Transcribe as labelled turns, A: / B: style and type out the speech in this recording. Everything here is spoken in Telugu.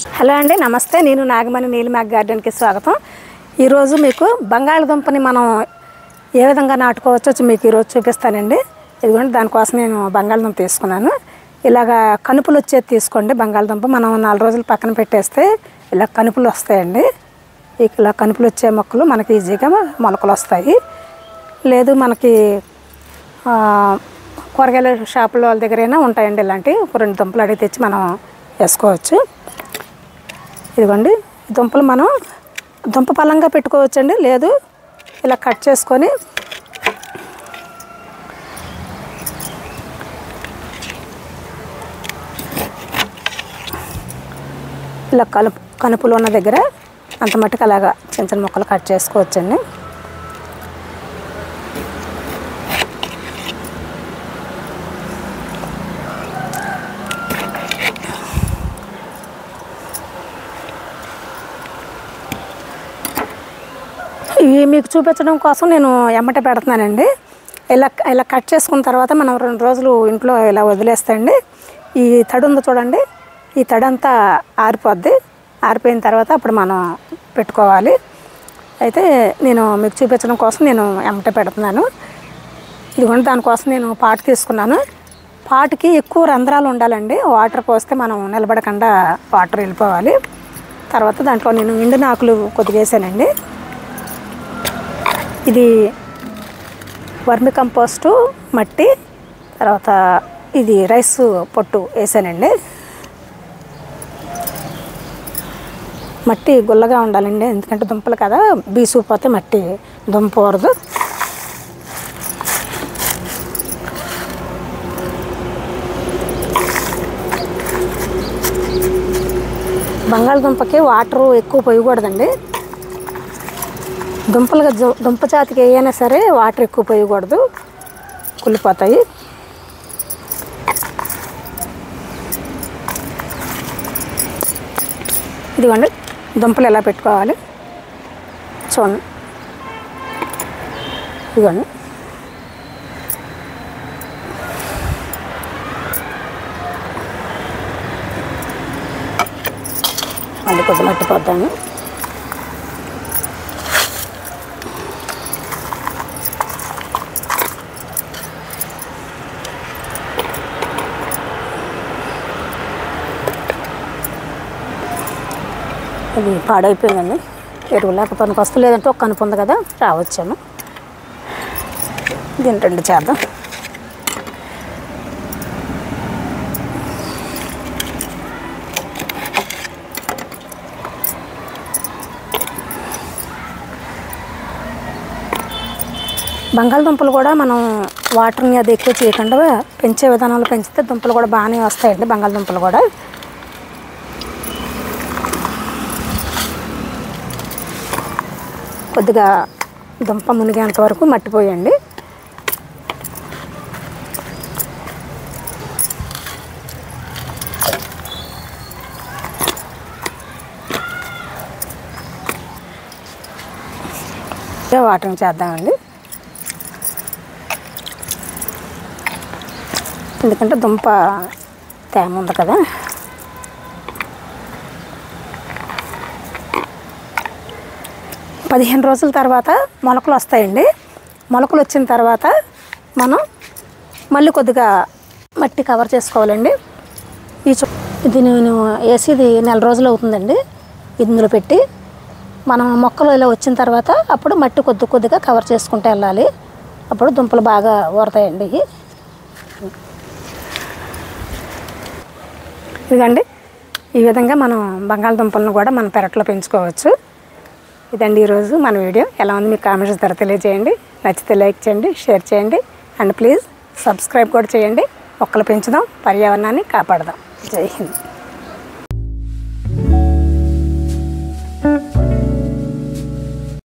A: హలో అండి, నమస్తే. నేను నాగమణి నీలిమాగ్ గార్డెన్కి స్వాగతం. ఈరోజు మీకు బంగాళదుంపని మనం ఏ విధంగా నాటుకోవచ్చో మీకు ఈరోజు చూపిస్తానండి. ఇదిగోండి, దానికోసం నేను బంగాళదుంప తీసుకున్నాను. ఇలాగా కనుపులు వచ్చేది తీసుకోండి. బంగాళదుంప మనం 4 రోజులు పక్కన పెట్టేస్తే ఇలా కనుపులు వస్తాయండి. ఇలా కనుపులు వచ్చే మొక్కలు మనకి ఈజీగా మొలకలు వస్తాయి. లేదు మనకి కూరగాయల షాపుల వాళ్ళ దగ్గరైనా ఉంటాయండి. ఇలాంటి 2 దుంపలు అడిగి తెచ్చి మనం వేసుకోవచ్చు. ఇదిగోండి, దుంపలు మనం దుంప పలంగా పెట్టుకోవచ్చండి. లేదు ఇలా కట్ చేసుకొని ఇలా కనుపులు ఉన్న దగ్గర అంత మట్టుకు అలాగా చిన్న చిన్న ముక్కలు కట్ చేసుకోవచ్చండి. ఇవి మీకు చూపించడం కోసం నేను ఎమ్మట పెడుతున్నానండి. ఇలా కట్ చేసుకున్న తర్వాత మనం 2 రోజులు ఇంట్లో ఇలా వదిలేస్తాండి. ఈ తడి ఉందో చూడండి, ఈ తడి అంతా ఆరిపోద్ది. ఆరిపోయిన తర్వాత అప్పుడు మనం పెట్టుకోవాలి. అయితే నేను మీకు చూపించడం కోసం నేను ఎమ్మట పెడుతున్నాను. ఇదిగోండి, దానికోసం నేను పాటు తీసుకున్నాను. పాటుకి ఎక్కువ రంధ్రాలు ఉండాలండి. వాటర్ పోస్తే మనం నిలబడకుండా వాటర్ వెళ్ళిపోవాలి. తర్వాత దాంట్లో నేను ఎండిన ఆకులు కొద్దిగా వేసానండి. ఇది వర్మి కంపోస్టు, మట్టి, తర్వాత ఇది రైస్ పొట్టు వేసానండి. మట్టి గుల్లగా ఉండాలండి, ఎందుకంటే దుంపలు కదా, బీసుకుపోతే మట్టి దుంపకూడదు. బంగాళదుంపకి వాటరు ఎక్కువ పోయకూడదండి. దుంప జాతికి ఏమైనా సరే వాటర్ ఎక్కువ పోయకూడదు, కుళ్ళిపోతాయి. ఇదిగోండి, దుంపలు ఎలా పెట్టుకోవాలి చూడండి. ఇదిగోండి, మళ్ళీ కొద్ది మట్టిపోద్దాము. ఇది పాడైపోయిందండి, ఎరువు లేకపోతే వస్తు లేదంటే ఒక కనుపు ఉంది కదా, రావచ్చాను. దీని 2 చేద్దాం. బంగాళదుంపలు కూడా మనం వాటర్ని అది ఎక్కువ చేయకుండా పెంచే విధానంలో పెంచితే దుంపలు కూడా బాగానే వస్తాయండి. బంగాళదుంపలు కూడా కొద్దిగా దుంప మునిగేంత వరకు మట్టిపోయండి. వాటరింగ్ చేద్దామండి, ఎందుకంటే దుంప తేమ ఉంది కదా. పదిహేను రోజుల తర్వాత మొలకలు వస్తాయండి. మొలకలు వచ్చిన తర్వాత మనం మళ్ళీ కొద్దిగా మట్టి కవర్ చేసుకోవాలండి. ఇది నేను వేసి ఇది 4 రోజులు అవుతుందండి. ఇందులో పెట్టి మనం మొక్కలు ఇలా వచ్చిన తర్వాత అప్పుడు మట్టి కొద్దిగా కవర్ చేసుకుంటూ వెళ్ళాలి. అప్పుడు దుంపలు బాగా ఊరతాయండి. ఇదండి, ఈ విధంగా మనం బంగాళదుంపలను కూడా మన పెరట్లో పెంచుకోవచ్చు. ఇదండి ఈరోజు మన వీడియో. ఎలా ఉంది మీకు కామెంట్స్ ద్వారా తెలియజేయండి. నచ్చితే లైక్ చేయండి, షేర్ చేయండి, అండ్ ప్లీజ్ సబ్స్క్రైబ్ కూడా చేయండి. మొక్కలు పెంచుదాం, పర్యావరణాన్ని కాపాడదాం. జై హింద్.